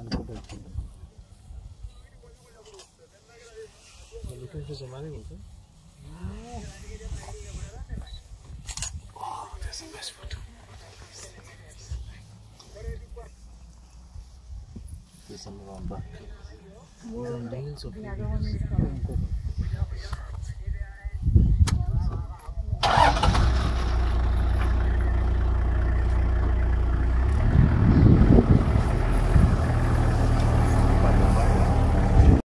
looking for some animals, huh? Oh, there's a nice photo. There's some around back. These are nails of babies.